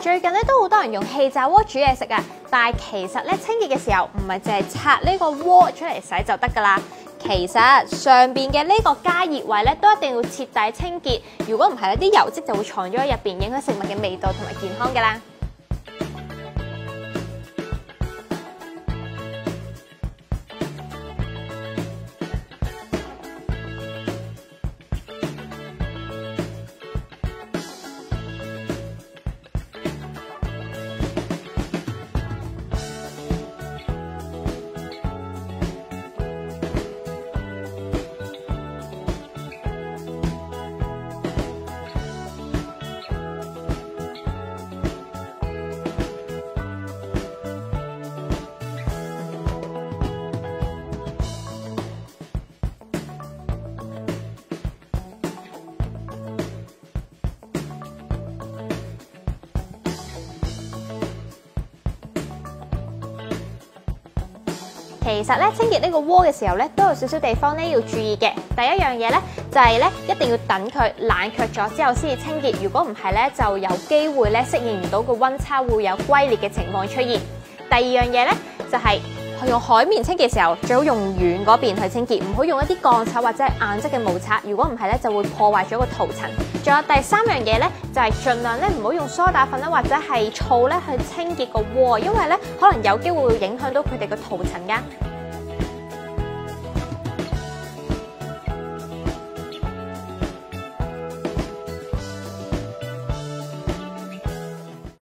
最近咧都好多人用氣炸鍋煮嘢食啊，但係其實咧清潔嘅時候唔係淨係拆呢個鍋出嚟洗就得㗎啦。其實上邊嘅呢個加熱位咧都一定要徹底清潔，如果唔係咧啲油漬就會藏咗喺入邊，影響食物嘅味道同埋健康㗎啦。其實咧清潔呢個鍋嘅時候咧，都有少少地方咧要注意嘅。第一樣嘢咧就係咧一定要等佢冷卻咗之後先至清潔，如果唔係咧就有機會咧適應唔到個溫差，會有龜裂嘅情況出現。第二樣嘢咧就係用海綿清潔嘅時候，最好用軟嗰邊去清潔，唔好用一啲鋼刷或者係硬質嘅毛刷，如果唔係咧就會破壞咗個塗層。仲有第三樣嘢咧就係盡量咧唔好用梳打粉啦或者係醋咧去清潔個鍋，因為咧可能有機會影響到佢哋個塗層㗎。